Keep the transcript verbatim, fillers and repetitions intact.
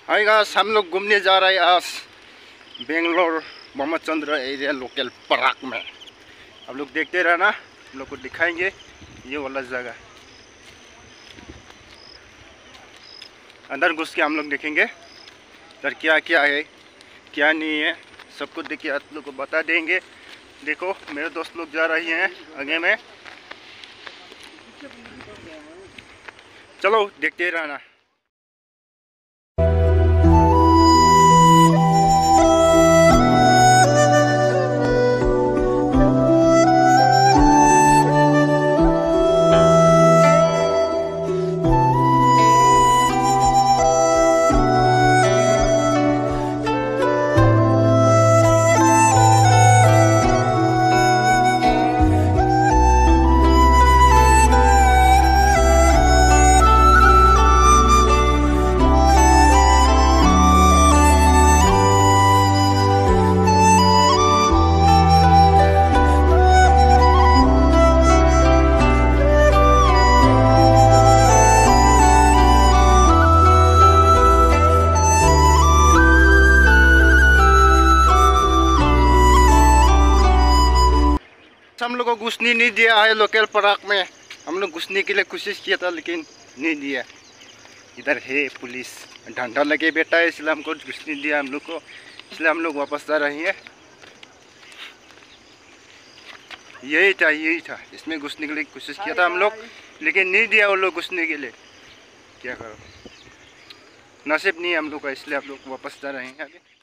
Hi guys, हम लोग घूमने जा रहे हैं आज बेंगलोर मोहम्मदचंद्र एरिया लोकल पार्क में। आप लोग देखते रहना, हम लोग को दिखाएंगे ये वाला जगह। अंदर घुस के हम लोग देखेंगे सर क्या क्या है क्या नहीं है, सब कुछ देखिए आप लोग को बता देंगे। देखो मेरे दोस्त लोग जा रही हैं आगे में, चलो देखते रहना। हम लोग को घुसने नहीं दिया है लोकल पार्क में। हम लोग घुसने के लिए कोशिश किया था लेकिन नहीं दिया। इधर है पुलिस डंडा लगे बैठा है, इसलिए हमको घुसने दिया हम लोग को, इसलिए हम लोग वापस जा रहे हैं। यही था यही था इसमें घुसने के लिए कोशिश किया था हम लोग, लेकिन नहीं दिया वो लोग घुसने के लिए। क्या करो, नसीब नहीं है हम लोग का, इसलिए हम लोग वापस जा रहे हैं आगे।